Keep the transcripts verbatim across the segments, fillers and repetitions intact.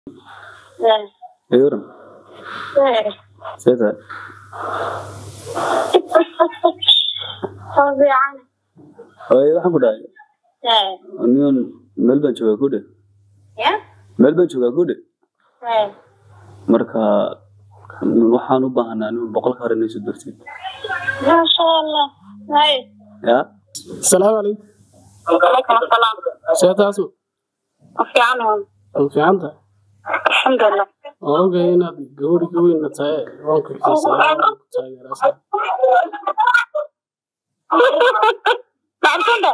ايه ايورم ايه سيدا طبيعي ايه waxaan ku dhahay ايه anigan meel baan joogaa ku dhe ya meel baan joogaa ku dhe ايه marka waxaan u baahanaa inuu boqol ka horeynayso darteed ما شاء الله هاي ya السلام عليكم. عليكم السلام سيتاسو وفي عنهم في عندها الحمد لله اوكي هنا قولي قوي ان تاي وانك في سلام تاي راسا نعم كده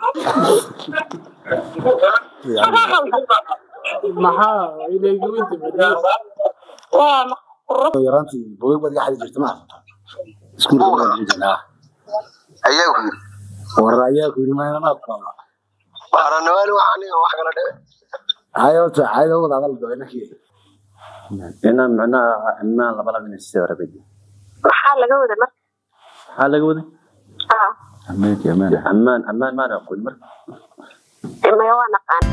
maxaa ilay goynta badiyay waa yaraantii booyag baad gaxay jirtay ma iskuulka baad jirtay ayagu waraaya ku rimayna ma qaba baranawal waxani wax kala dheer hayo taaydo wada hadal doonakii inaan macnaha imaan laba laba nin sidoo rabay maxaa laga wada marka maxaa laga waday ah amaan amaan amaan amaan ma aqoon marka ma waa naqaan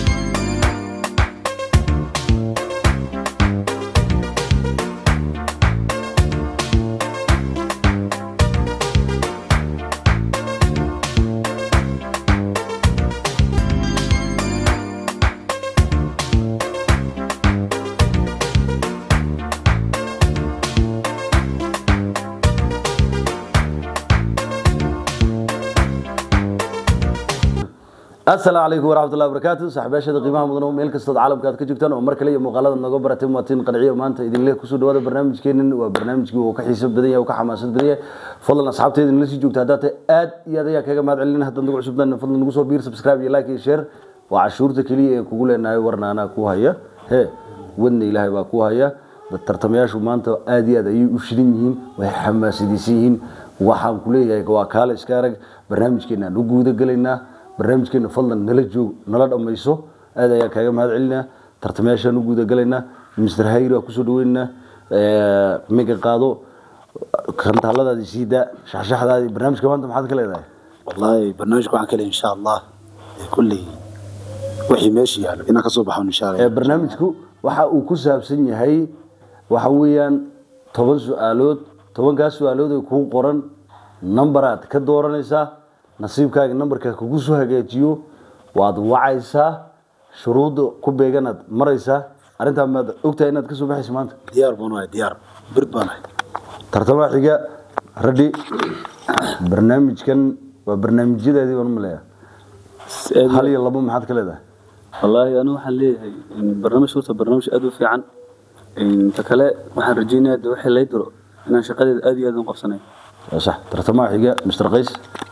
السلام عليكم ورحمة الله وبركاته صاحبي هذا قيمة مدنو ميل كستاد عالم كات كجبتان عمر كلي مقالة نجوا برتم واتين قنعية وما أنت إذن ليه كسود هذا برنامج كينن وبرنامج جو كحساب بدية وكحماسات بدية فضلنا أصحابتي إذن لسه جوكت هذا آد يا ذي كذا ما علينا هذا نقول عشبنا فضل نقول صوبير سبسكرايب يلايك يشير وعشورة كلي كقول إن هاي ورنا أنا كوهاية هي ودني لها يبقى كوهاية الترتمياش وما أنت آد يا ذي يشرينين وحماس ديسين وحام كلية كواكال إسكارج برنامج كينا نقول قلنا barnaamijkeena fadlan nala joog nala dhamayso aad ayaa kaaga mahad celinaa tartamayaashaan u guuda galaynaa mister Hayra ku soo dhaweynaa ee miga qaado kantaaladaadi siida shaxshaxdaadi barnaamijka maanta maxaad ka leedahay wallahi barnaamijku waxaan kale insha Allah kulli wixii meeshii yaalo ina ka soo baxo insha Allah ee barnaamijku waxa uu ku saabsan yahay waxa weeyaan toban su'aalood tobankaas su'aalood oo ku qoran numberad ka dooranaysa nasiibkaaga numberka kugu soo hagaajiyo waad wacaysaa shuruudo ku beeganaad maraysaa arinta ma ogtahay inaad ka soo baxayso maanta diyaar boonahay diyaar birbaanahay tartama xiga ready barnaamijkan waa barnaamijyadeedii waan maleeyaa hal iyo labo maxaad ka leedahay wallahi anu waxaan leeyahay barnaamij horta barnaamij aad u fiican inta kale waxaan rajaynayaa waxa la diro inaan shaqadeeda aad iyo aad u qabsanayo صح tartama xiga mister Qays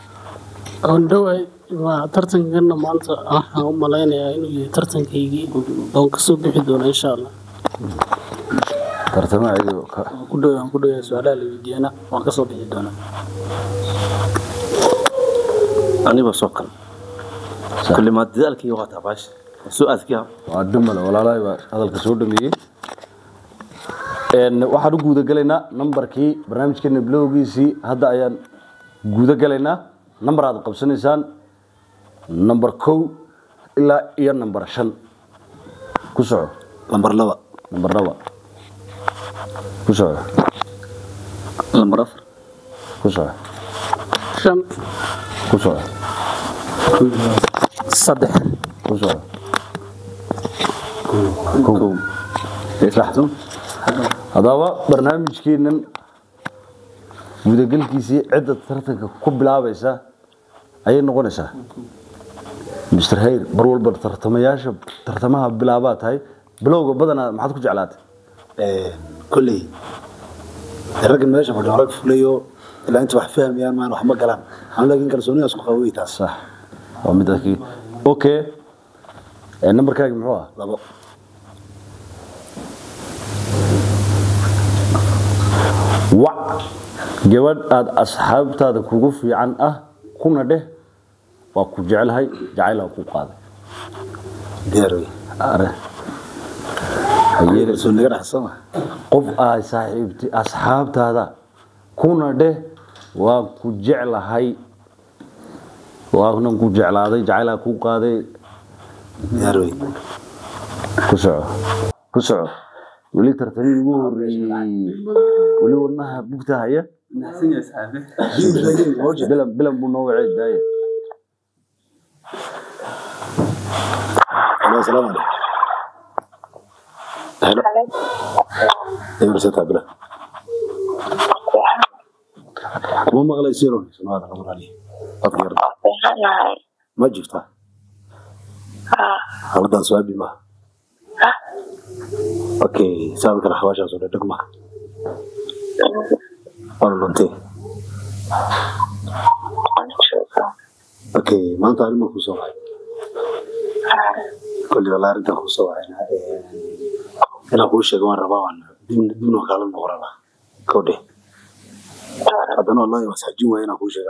on dhaway waa tartankan maanta ah oo maleynaya inuu yahay tartankaygii oo ka soo bixi doona insha Allah tartama xiga ku dhawaan ku dhawaa su'aalaha la weydiiyana waan ka soo bixi doona aniga soo kal kulli ma dadalkii waqti baash su'aadkii waa dhimal walaalahay baa hadalka soo dhameeyay een waxaan u guuda galaynaa numberkii barnaamijkeena bloggiisii hadda ayaan guuda galaynaa number aad qabsanaysaan number two ilaa iyo number shan ku soco number laba number laba ku soco number afar ku soco shan ku soco saddex ku soco kow saxdo hadaba barnaamijkeenan gudagalkiisii cidda tartanka ku bilaabaysa ayay noqonaysaa mister Hayr bar walba tartamayaasha tartamaha bilaabaa tahay bilowga badana maxaad ku jeclaatay ee kulli raggan meesha fadhiyo rag fulayo ilaa inta wax fahmayaan ma wax ma galaan aan laakiin kalsoonidaas ku qaway taas صح waa mid akii okay ee numberkaaga muxuu ah labo wa gabadh aad asxaabtaada kugu fiican ah kuna dheh waa ku jecelahay jacayl ku qaaday diyaar are ayay soo naga raxsama qof ay saaxiibti asxaabtaada kuna dheh waa ku jecelahay waa ku jeclaaday jacayl ku qaaday diyaar ku soco كسر ولي ترتمي وري ولي ودنها بوقتها هي نحسن يا صاحبي بلا بلا بنوع داي السلام عليكم هلا ايوه رسالة بلا مو مغلى يصيرون شنو هذا الامر عليه اطير ما جبتها اه هذا سؤال بما اوكي سابق الحواش ولا دقمه والله انت اوكي ما انت علمك وصوعي كل والله انت وصوعي انا اقول شيء وانا رباوان دين دين وقال لنا ورا كودي هذا والله وسحجين وين اقول شيء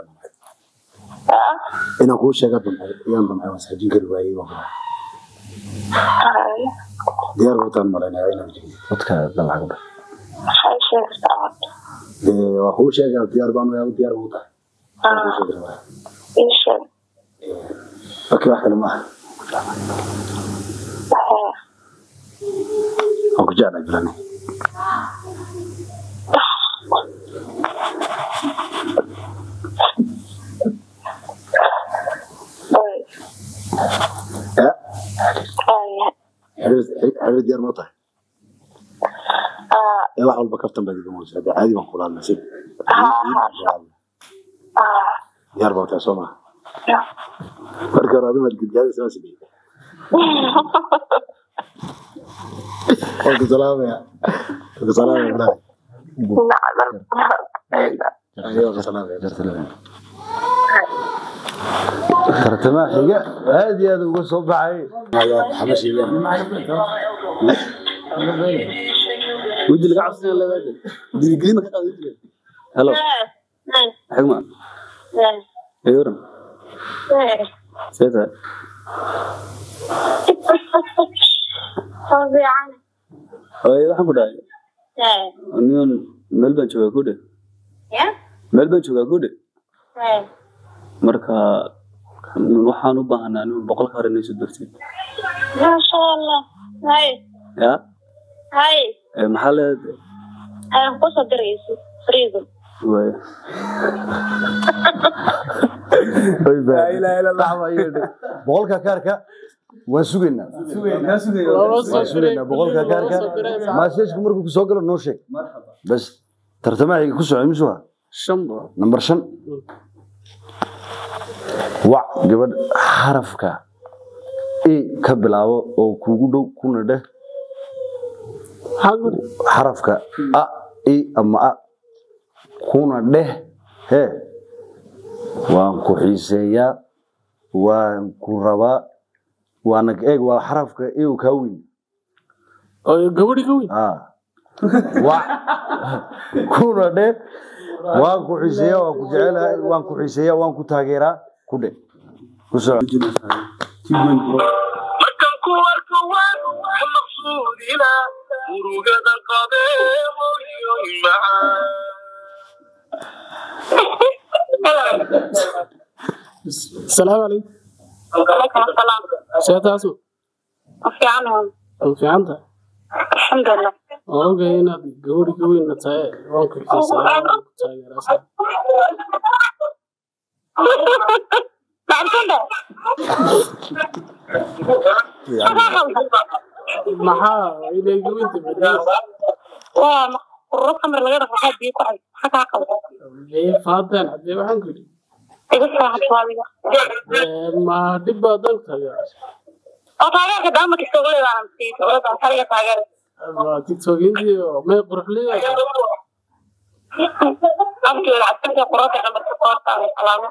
انا اقول شيء قبل يوم ما وسحجين كده واي والله ديار وطن مالنا هنا ودك دلع قبل هاي شيء استعمل ده هو شيء قال ديار بانو يا ديار وطن ايش اوكي واحد ما او جانا جلاني ها هذا ديار موطن اه واحد البكرتن بدي موجود هذا عادي ما نقول هذا نسيب ديار موطن سوما marka hore aduma gudgaada soo sameeyay oo salaamaya oo salaamaya ayo salaamaya ترتمى حاجه هذه هذا uga soo baxay ayo xamashi ودي لقى عصنا لا لا دي قيمه كده هلا حكمه ايوه سيدة طبيعي أيه راح أقول هاي أنيون ملبن شو كده ملبن شو كده مركا وحانو بهنا أنو بقول خارني سدرتي ما شاء الله هاي يا هاي محل أنا قصة دريسي فريزم وي لا اله الا الله بقولك كاركا وسوغنا سوغنا سوغنا وسوغنا بقولك كاركا ما شيشك مركو كسو غلو نو شيك بس ترتمعي كسو عيمسوها شنبه نمبر شن وع gabadh xarafka ee ka bilaabo oo kugu dhow kuna dheh xarafka a e ama a kuna dheh he waan ku xiiseeyaa waan ku rabaa waan eeg waa xarafka ee ka weyn oo gabadhi ka weyn ah wa kuna dheh waan ku xiiseeyaa waan ku jecelahay waan ku xiiseeyaa waan ku taageeraa ku dheh ku soo markan ku arko waan maqsuudina urugada qabeemo iyo macaan السلام عليكم وعليكم السلام سيتاسو في عنهم في عندها الحمد لله اوكي هنا غوري غوي نتاي وانكو السلام maxaa ilay goynta badii waa الرقم اللي غير واحد بيقعد حتى عقل ee faadan hadee waxaan ku iga soo hadwaamiga ma dib badan taga oo taageerka daama ka soo leeyaan si oo taageerka taageer waa tiktok indio ma qurxliyo abdi la cabta quraata ama qoorta alaama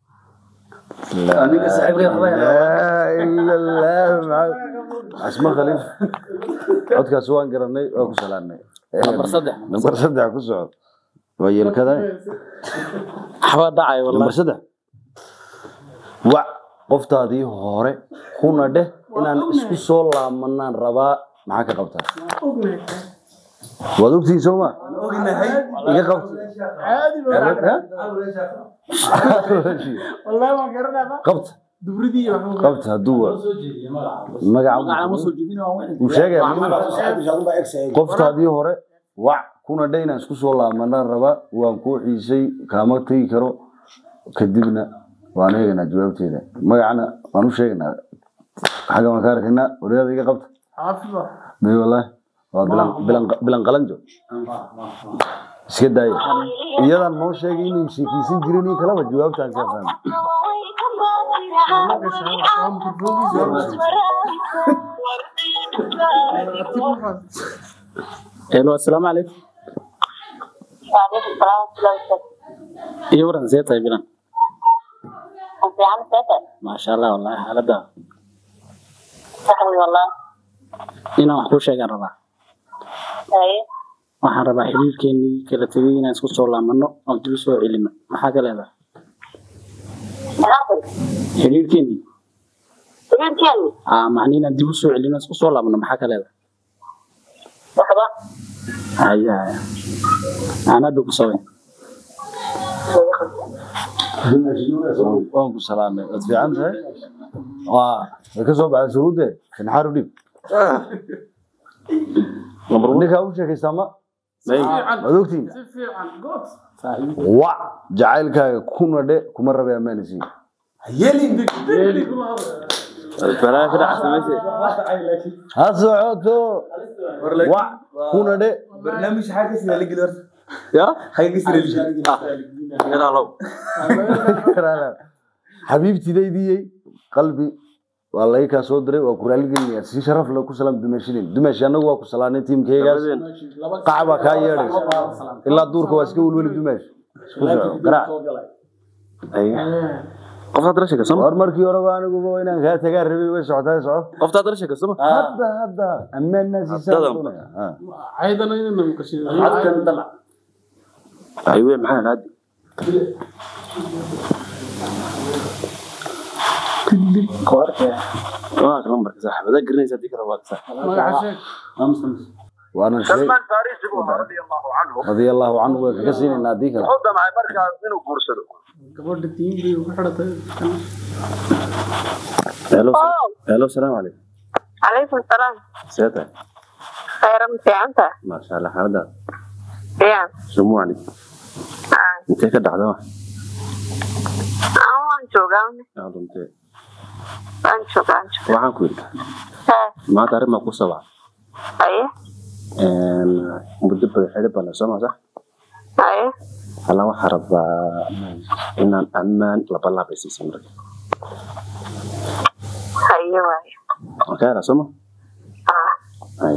أنا كسحب غير خبايا لا إلا الله اسمه خليل عدك سوان قرني أو كسلاني نمبر صدح نمبر صدح كسر ويل كذا حوا دعي والله نمبر صدح وع قفت هذه هوري كنا ده إن أنا اسكو سولا منان ربا معك قفتها ودوكتي سوما إيه قفت عادي ها والله ما قرنا قفت dubridii waxa qabta haduu magaca ma soo jeedin waa wixii uu sheegay qofta hadii hore wac kuna dhayna isku soo laabana raba waan ku xiisay kaama tagi karo kadibna waan eegna jawaabteeda magacana waan u sheegnaa xaga ma ka arkina wariyada iga qabta xaafido bay wallahi waa bilan bilan bilan qalanjo iska day iyadan noo sheegay inuu sheekaysan jirin in kala jawaabtaan ka fahmay hello assalaamu alaykum وعليكم السلام ورحمة الله وبركاته. iyo waran zeeta bilan أنت عم تسأل؟ ma sha Allah wallahi xaalada صحيح والله. ina wax ku sheegan rabaa أيه. waxaan rabaa xiriirkeennii kala tagay inaan isku soo laamano oo dib u soo celino maxaa ka leedahay الأخر. xiriirkeennii تقول كم؟ aa macni inaan dib u soo celino isku soo laamano maxaa ka leedahay لحظة. haya ana dug soo waan ku salaamay wad fiican tahay waa ka soo baxay suruude kan xaru dhib number one ka u sheekaysaa ma madogtiin si fiican good wa jacaylkaaga kuna dhe kuma rabay amaanisi yeelin yeelin الفراغ كده أحسن ماشي ha socoto wa kuna dhe برنامج حاجة اسمها ليج الورد يا حاجة اسمها ليج آه أنا لو xabiibtidaydii qalbi waa la ka soo diray waa ku raalgeliyay si sharaf leh ku salaam dumashiin dumashi anagu waa ku salaanay teamkaygaas qacba ka yeeray ilaa duurka waa iska walwali dumash isku soo garaa أي قفت درشة كسمة war markii hore baa anigu waa inaan ka tagaa rabay way socotaa soco قفت درشة كسمة hadda hadda ammaanna si saaran ha aydan inaan ka sheego عاد طلع أيوة معانا عاد كوارك آه كلام بركز صح هذا قرني صديق رواق صح magaca sheeg أمس أمس وانا شيء سلمان فارسي رضي الله عنه رضي الله عنه وكسين ان اديك حوض معي مركز منو كورسلو gabadha tiim bay ugu xidhatay هلو هلو السلام عليكم عليكم السلام. سيادة خير أنت أنت. ما شاء الله هذا يا. سموعني آه. انت كده عدوة أنا شوغان. يا انت أنا شوغان. waxaan ku yiri ها. maanta arrin ma ku sabaa أيه. een muddo badan xidhi bana soo ma sax أيه. hala waxa rabaa inaan ammaan laba laba isiisin marka أيوة. okay la soo آه. ay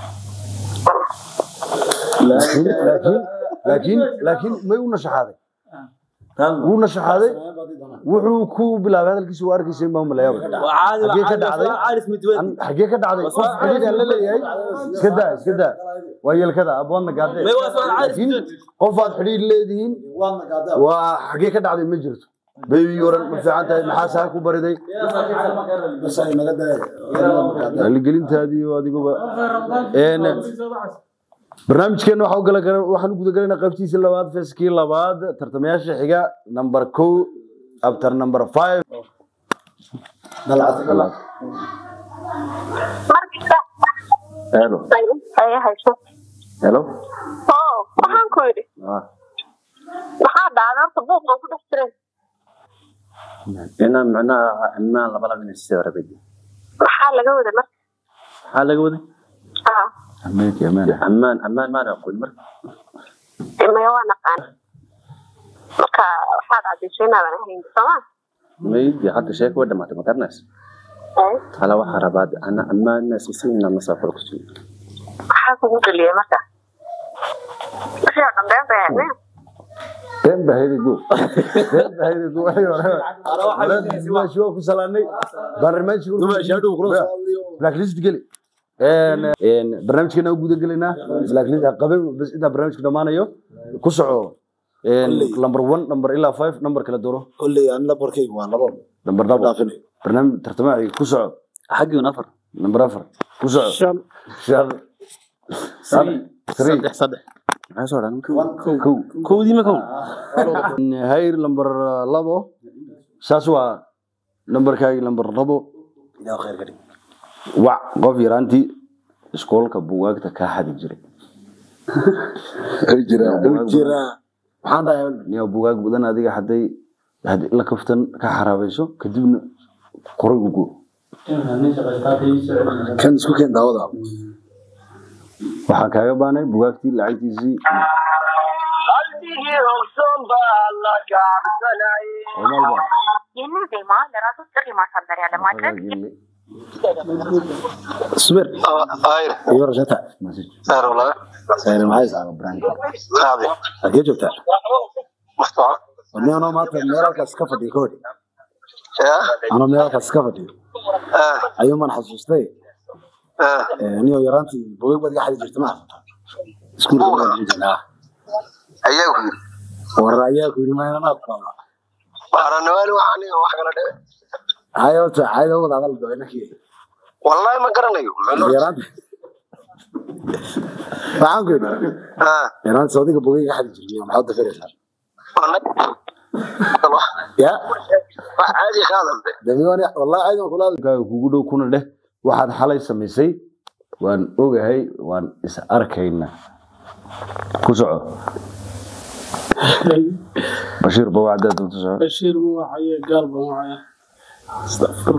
لكن لكن لكن لكن ما يقولنا شحاده قلنا شحاده wuxuu ku bilaabay hadalkiisu warkiisa ma malayaab xagee ka dhacday عارف متوين xagee ka dhacday xagee la leeyahay iska daa iska daa waa yeelkada aboonna gaadhay laakiin qof aad xiriir leedihiin waa xagee ka dhacday ma jirto baby yoran ma fiican tahay maxaa saa ku bariday bas ay naga daa haligelintaadii iyo adiguba een barnaamijkeena waxa uu gala waxaan u guda galaynaa qaybtiisa labaad feeskii labaad tartamayaasha xiga number two after number five dalcad dalcad مركز. hello أيه. أيه هاي شو. hello أوه. وحن كوري. ah وحن دعنا تبوق ما كنت أشتري. inaan macnaha ammaan laba laba inay sii rabay وحن لقوا ده مركز. maxaa laga waday آه. أمانك يا أمانة ammaan ammaan ma aqoon marka إما يوانا قان. مركا وحن عادي شينا بنهين سما. maydi hadda sheeko wada ma tamarnaas أيه. hala waxa rabaa ana ammaan siisiin na masafar ku sii وحن كوجو ليه مركا. وش يا قدام بيعني. بين بهيدي جو بين بهيدي جو أيوة أنا شو أكو سلاني برنامج شو دوما شادو خلاص بلاك ليست قلي إن إن برنامج كنا وجود قلنا بلاك ليست قبل بس إذا برنامج كنا معنا يو كسعو إن نمبر واحد نمبر إلا خمسة نمبر كلا دوره كل أنا بركي وانا بابا نمبر دبل برنامج ترتمعي كسعو حقي ونفر نمبر أفر كسعو shan شهر سري ثري صدح maxaa soo dhan كو koodii ma kow هاي نمبر لابو ساس waa nambarkaaga lambar labo ilaa khayr ka dhig wac qof yaraantii iskoolka buugaagta ka xadi jiray jira jira waxaan dhahay niyo buugaag badan adiga haday haday la kaftan ka xaraabayso kadibna qoray ugu kan isku keen daawada waxa kaaga baanay buugaagtii lacagtiisii سمر هاي ايوه رجعتها سهر والله سهر معايا على براند هذه اجي جبتها مصطفى انا انا ما ميرالك اسكفدي كودي يا انا ميرالك اسكفدي اه ايوم انا حسستي اه انيو يرانتي بوق بدي حد جرت ما اسكول اه ايوه وراياك ما انا اقبل بارنوال وعني wax kala dhe هاي هاي هو هذا الدوينك والله ما garanayo يرانتي فاهم كده اه يرانتي صديق بوق حد جرت ما حد فريسه يا عادي خالد دمي وانا والله عايز اقول gaaga kugu dhow kuna leh waxaad xalay samaysay waan ogahay waan is arkaynaa ku soco bashir bawacda dad soco بشير وعي قلبه وعي استغفر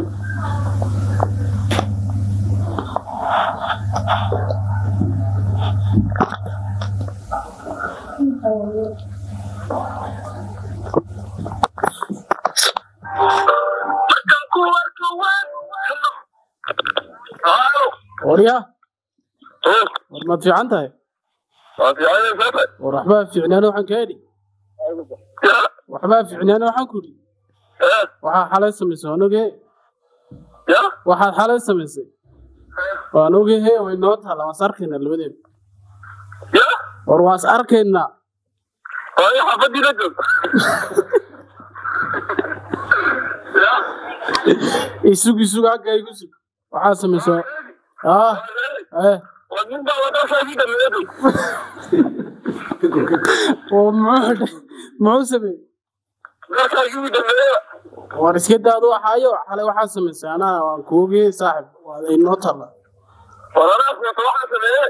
وريا ما في عنده ورحبا في عنانه وحن كادي وحبا في عنانه وحن كودي وحا حالي سميسي ونوغي وحا حالي سميسي ونوغي هي وينوتها لما ساركينا اللبدين ورواس أركينا اي حفظي رجل يسوق يسوق حقا يسوق وحا سميسي اه ايه ومن ده وده شايفين ده ومعود معود سمي ده شايفين ده ورسكت هذا وحايو حالي وحا سميسي انا وكوغي صاحب وينوتها ولا انا واحد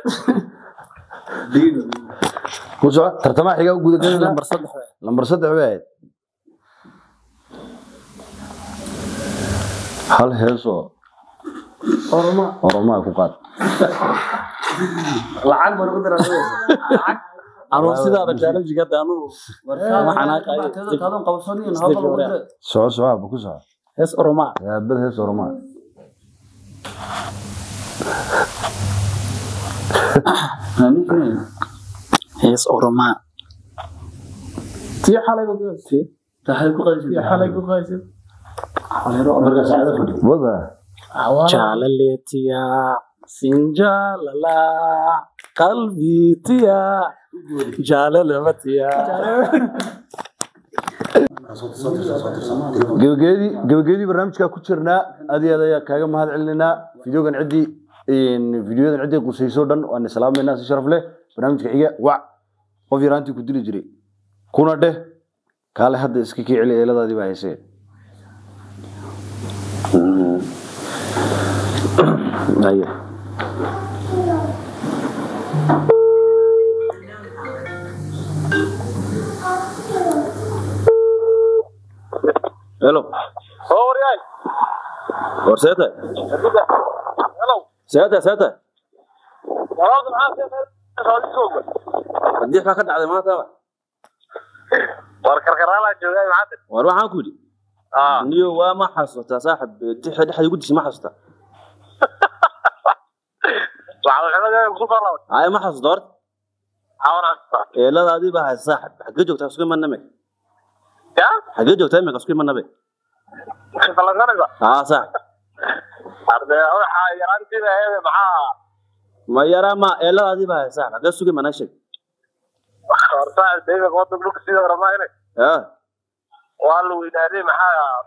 ku soco tartamaha xiga u guda galay lambar saddex lambar saddex way hal heeso orma oroma ku qaad lacag mar u diray lacag anu sidaada challenge-ga daanu warka waxana qaay tadan qabsaniin haba lagu diray soo soo ku soco hees oroma yaa bad hees oroma hees oroma تي حالي بقيسي tahay ku qaysay تي حالي بقيسي marka saacada fadhi wada جالاليتيا سنجاللا قلبي تيا جالالمتيا gabagabadii gabagabadii barnaamijka ku jirnaa adiga ayaa kaaga mahad celinaa fiidiyogan cidii in fiidiyodan cidii qusayso dhan waan salaameynaa si sharaf leh barnaamijka xiga wac qof yaraantii ku dili jiray kuna dheh kaale hadda iska kicili eeladaadii baa haysay ayo hello اور ياي ورسيته هلو سيادة سيادة والله معاك هذه سوق haddii waxa ka dhacday maanta war karkaraala joogay maanta war waxaan ku yiri ah niyo waa ma xasuusta saaxib tixi dhaxay ugu disma xasuusta waxa xamaga ku qaraw ay ma xasuusta hor awrasta eeladaadii baa hay saaxib xagga joogtaa isku imaname ya xagga joogtaa imika isku imanabe falanganaga aa saaxib arday waxa yarantiina heede maxaa ma yara ma eeladaadii baa hay saaxib xagga sugi manashay horta deegaanka wadda dhulka sidoo ramayna yaa waa lu ilaahay maxaa